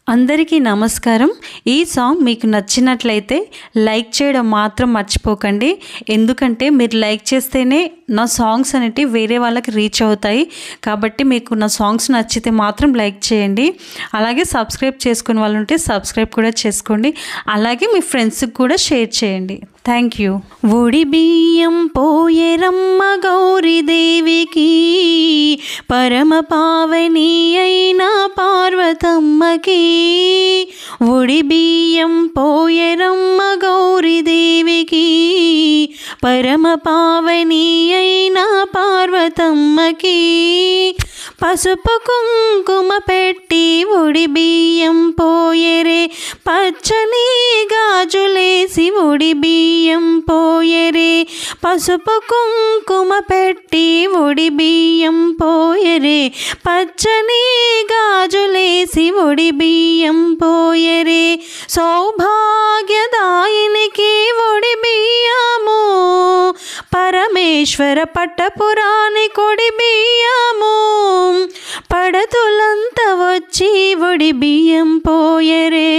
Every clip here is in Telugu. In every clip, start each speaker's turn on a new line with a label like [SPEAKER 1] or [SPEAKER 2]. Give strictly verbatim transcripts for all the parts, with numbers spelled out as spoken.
[SPEAKER 1] అందరికీ నమస్కారం। ఈ సాంగ్ మీకు నచ్చినట్లయితే లైక్ చేయడం మాత్రం మర్చిపోకండి। ఎందుకంటే మీరు లైక్ చేస్తేనే నా సాంగ్స్ అనేటి వేరే వాళ్ళకి రీచ్ అవుతాయి। కాబట్టి మీకు నా సాంగ్స్ నచ్చితే మాత్రం లైక్ చేయండి। అలాగే సబ్స్క్రైబ్ చేసుకునే వాళ్ళు ఉంటే సబ్స్క్రైబ్ కూడా చేసుకోండి। అలాగే మీ ఫ్రెండ్స్కి కూడా షేర్ చేయండి। Thank you. ఒడి బియ్యం పోయేరమ్మ గౌరీదేవికి, పరమ పావని అయిన పార్వతమ్మకి। ఒడి బియ్యం పోయేరమ్మ గౌరీదేవికి, పరమ పావని అయిన పార్వతమ్మకి। పసుపు కుంకుమ పెట్టి ఒడి బియ్యం పోయరే, పచ్చని గాజులేసి ఒడి బియ్యం పోయరే। పసుపు కుంకుమ పెట్టి ఒడి బియ్యం పోయరే, పచ్చని గాజులేసి ఒడి బియ్యం పోయరే। సౌభాగ్యదాయినికి ఒడి బియ్యము, పరమేశ్వర పట్టపురాణి కొడి బియ్యము। పడతులంతా వచ్చి ఒడి బియ్యం పోయరే,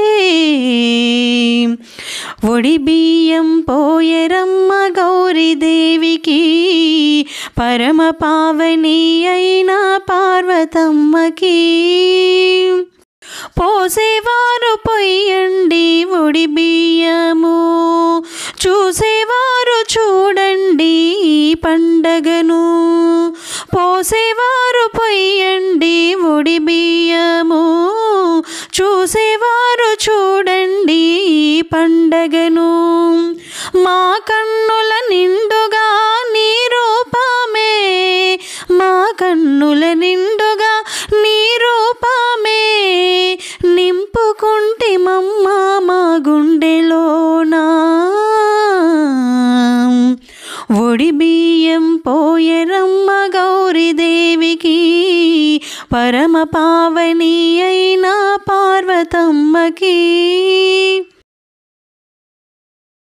[SPEAKER 1] ఒడి బియ్యం పోయరమ్మ గౌరీదేవికి, పరమ పావని అయిన పార్వతమ్మకి। పోసేవారు పొయ్యండి ఒడి బియ్యము, చూసేవారు చూడండి ఈ పండగను। పోసేవారు పొయ్యండి ఒడి బియ్యము, చూసేవారు చూడండి ఈ పండగను। మా కన్నుల నిండుగా నీ రూపమే, మా కన్నుల నిండుగా నీ రూపమే। నింపుకుంటిమమ్మ మా గుండెలోనా, ఒడి బియ్యం పోయరమ్మ గౌరీదేవికి, పరమ పావని అయిన పార్వతమ్మకి।